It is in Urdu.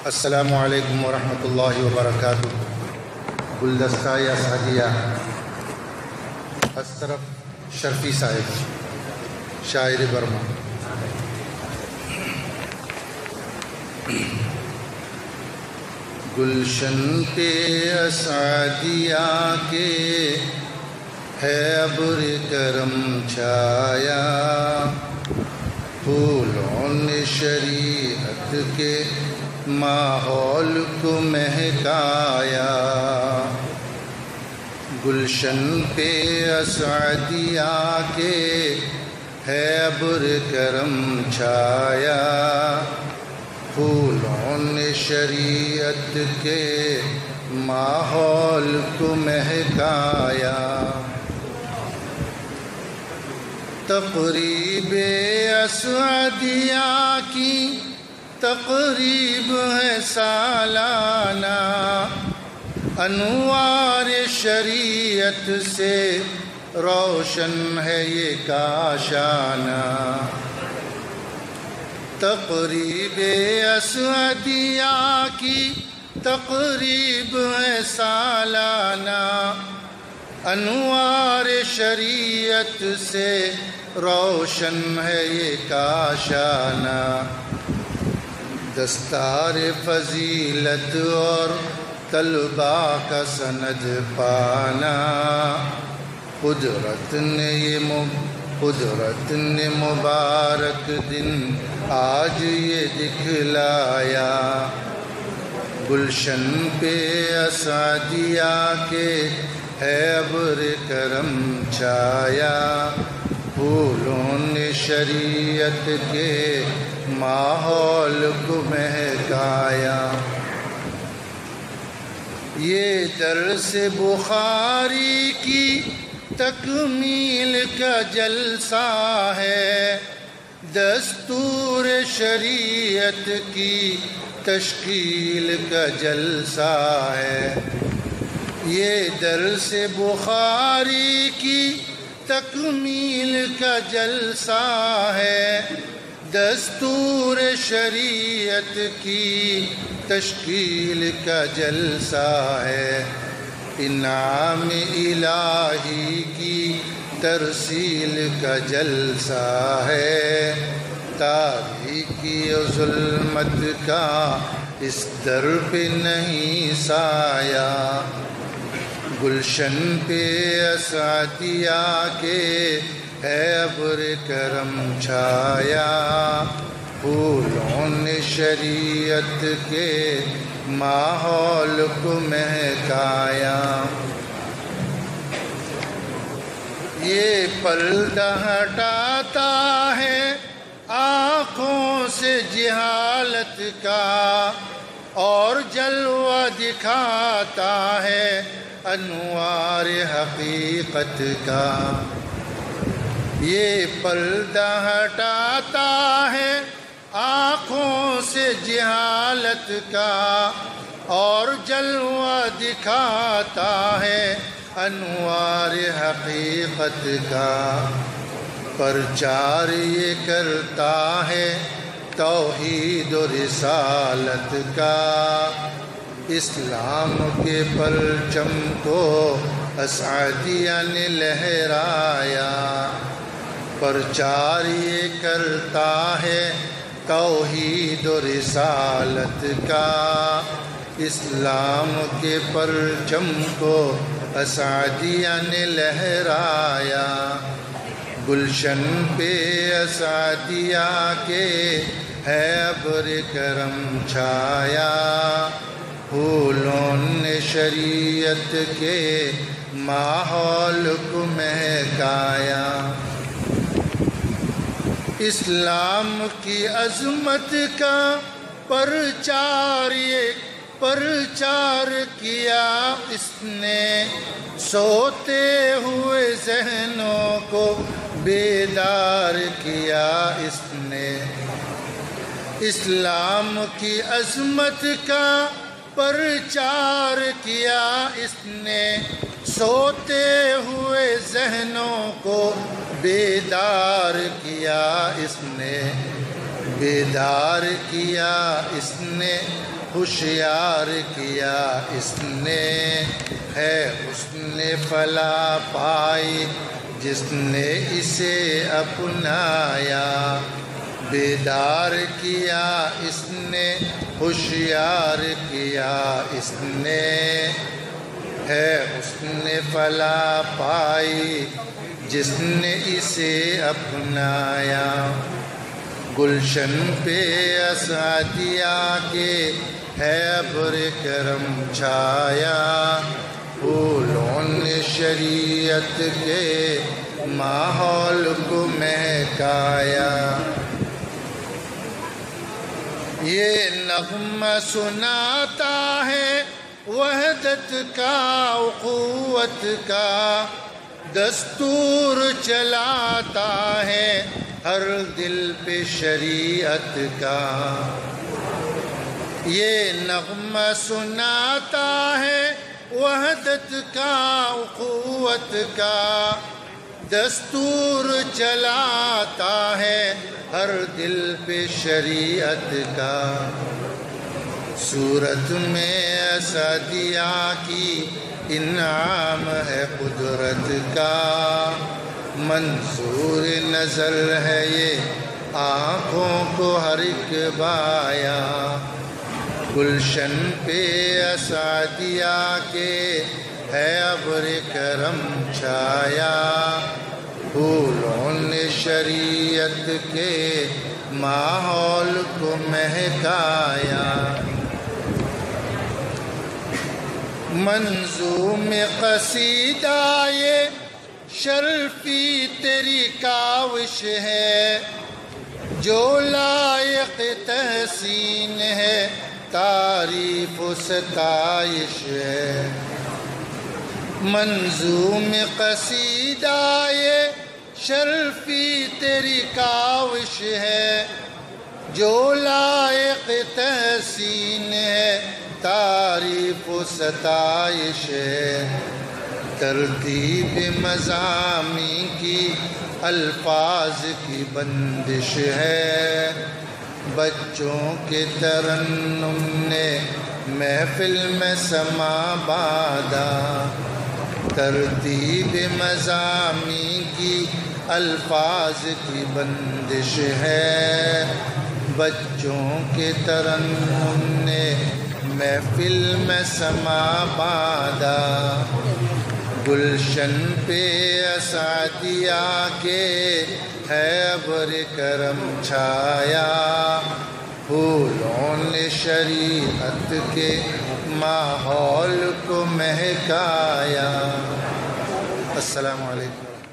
السلام علیکم ورحمۃ اللہ وبرکاتہ۔ گلدستہ یا سعدیہ اشرف شرفی صاحب، شاعر برما۔ گلشن پہ سعدیہ کے ہے ابر کرم چھایا، پھولوں نے شریعت کے ماحول کو مہکایا۔ گلشن پہ سعدیہ کے ہے ابر کرم چھایا، پھولوں نے شریعت کے ماحول کو مہکایا۔ تقریب سعدیہ کی تقریب ہے سالانہ، انوار شریعت سے روشن ہے یہ کاشانہ۔ تقریب سعدیہ کی تقریب ہے سالانہ، انوار شریعت سے روشن ہے یہ کاشانہ۔ دستار فضیلت اور طلباء کا سند پانا، قدرت نے مبارک دن آج یہ دکھلایا۔ گلشن پہ سعدیہ کے ہے ابر کرم چھایا، پھولوں نے شریعت کے ماحول کو مہکایا۔ یہ درس بخاری کی تکمیل کا جلسہ ہے، دستور شریعت کی تشکیل کا جلسہ ہے۔ یہ درس بخاری کی تکمیل کا جلسہ ہے، دستور شریعت کی تشکیل کا جلسہ ہے۔ انعام الہی کی ترسیل کا جلسہ ہے، تاریکی و ظلمت کا اس در پہ نہیں سایہ۔ گلشن پہ سعدیہ کے ہے ابر کرم چھایا، پھولوں نے شریعت کے ماحول کو مہکایا۔ یہ پردہ ہٹاتا ہے آنکھوں سے جہالت کا، اور جلوہ دکھاتا ہے انوار حقیقت کا۔ یہ پردہ ہٹاتا ہے آنکھوں سے جہالت کا، اور جلوہ دکھاتا ہے انوار حقیقت کا۔ پرچار یہ کرتا ہے توحید و رسالت کا، اسلام کے پرچم کو سعدیہ نے لہرایا۔ پرچار یہ کرتا ہے توحید و رسالت کا، اسلام کے پرچم کو سعدیہ نے لہرایا۔ گلشن پہ سعدیہ کے ہے ابر کرم چھایا، پھولوں نے شریعت کے ماحول کو مہکایا۔ اسلام کی عظمت کا پرچار کیا اس نے، سوتے ہوئے ذہنوں کو بیدار کیا اس نے۔ اسلام کی عظمت کا پرچار کیا اس نے، سوتے ہوئے ذہنوں کو بیدار کیا اس نے۔ بیدار کیا اس نے ہوشیار کیا اس نے، ہے اس نے فلاح پائی جس نے اسے اپنایا۔ بیدار کیا اس نے، ہوشیار کیا اس نے، ہے اس نے فلاح پائی جس نے اسے اپنایا۔ گلشن پہ اسعدیہ کے ہے ابر کرم چھایا، پھولوں نے شریعت کے ماحول کو مہکایا۔ یہ نغمہ سناتا ہے وحدت کا، اخوت کا، دستور چلاتا ہے ہر دل پہ شریعت کا۔ یہ نغمہ سناتا ہے وحدت کا، اخوت کا، دستور چلاتا ہے ہر دل پہ شریعت کا۔ صورت میں اسعدیہ کی انعام ہے قدرت کا، منظور نظر ہے یہ آنکھوں کو ہر ایک بایا۔ گلشن پہ اسعدیہ کے ہے ابر کرم چھایا، پھولوں نے شریعت کے ماحول کو مہکایا۔ منظوم قصیدہ یہ شرفی تیری کاوش ہے، جو لائق تحسین ہے تعریف و ستائش ہے۔ منظوم قصیدہ یہ شرفی تیری کاوش ہے، جو لائق تحسین ہے تعریف و ستائش ہے۔ ترتیب مضامین کی الفاظ کی بندش ہے، بچوں کے ترنم نے محفل میں سما باندھا۔ ترتیب مضامین کی الفاظ کی بندش ہے، بچوں کے ترنم نے محفل میں سما باندھا۔ گلشن پہ اسعدیہ کے ہے ابر کرم چھایا، پھولوں نے شریعت کے ماحول کو مہکایا۔ السلام علیکم۔